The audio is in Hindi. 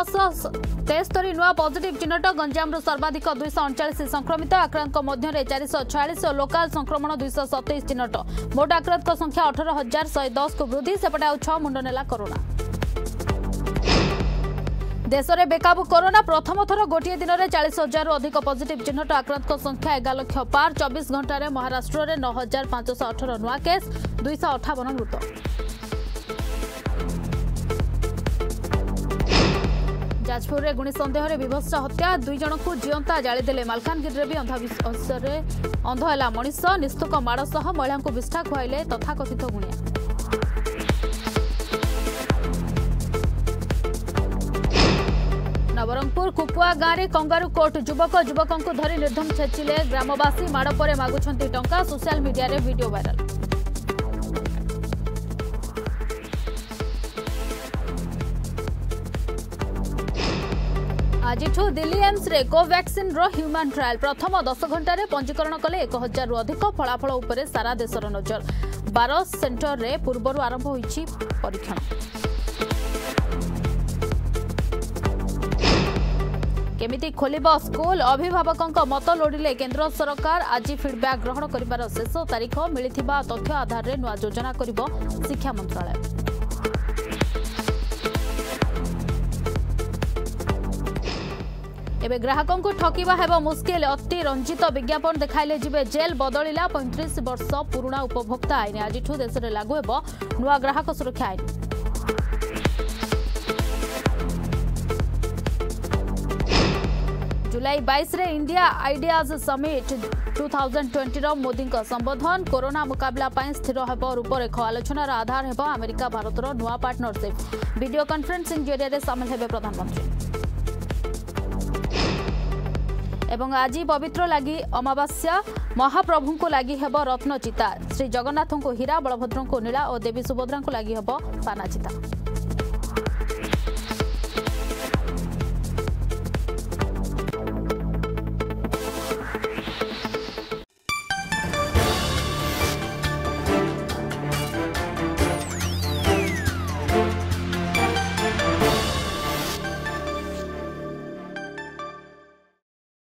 673 नुआ पॉजिटिव चिन्हट गंजाम सर्वाधिक 239 संक्रमित आक्रांत मध्य 446 और लोकाल संक्रमण 227 चिन्हट मोट आक्रांत संख्या 18,110 को वृद्धि सेपटे आउ 6 मुंड नेला कोरोना। देश में बेकाबू कोरोना प्रथम थर गोटे दिन में 40,000 अधिक पॉजिटिव चिन्हट आक्रांत संख्या 11 लाख पार 24 घंटे महाराष्ट्र में 9,518 नुआ केस 258 मृत। जाजपुर में गुणी सन्देह विभत्स हत्या 2 जन को जीवंता जालीदेले मालकानगिरी भी अंधविश्वास अंध है मनीष निस्तुक माड़ सह महिला को विष्ठा खुआइले तथाकथित गुणिया। नवरंगपुर कुपुआ गाँव में कंगारू कोर्ट युवकों को धरी निर्धम छेचिले ग्रामवासी माड़ पर मागुंट टंका सोशल मीडिया रे वीडियो वायरल। आज दिल्ली एम्स रे कोवैक्सिन रो ह्यूमन ट्रायल प्रथम 10 घंटे पंजीकरण कले 1,000 रु अधिक फलाफल उपरे सारा देशर नजर 12 सेंटर रे पूर्वर आरंभ होईछि परीक्षण। केमिति खोलिब स्कूल अभिभावकों मत लोड़िले केंद्र सरकार आज फीडबैक ग्रहण करिबार शेष तारीख मिलिथिबा तथ्य आधार रे नुआ योजना करिब शिक्षा मंत्रालय। एबे ग्राहकों को ठकिबा हेबो मुश्किल अति रंजित विज्ञापन देखाइले जिबे जेल बदलिला 35 वर्ष पुराना उपभोक्ता आईन आज देश में लागू हेबो नुआ ग्राहक सुरक्षा आईन। जुलाई 22 रे इंडिया आइडियाज समिट 2020 रो मोदी संबोधन कोरोना मुकाबला पाई स्थिर हेबो रूपरेख आलोचनार आधार हेबो अमेरिका भारतर नुआ पार्टनरशिप वीडियो कॉन्फ्रेंसिंग जरिए सामिल हेबे प्रधानमंत्री। एवं आज पवित्र लगी अमावास्या महाप्रभु को लगी हेब रत्न चिता श्री जगन्नाथ को हीरा बलभद्र को नीला और देवी सुभद्रा को लगी हेब पाना चिता।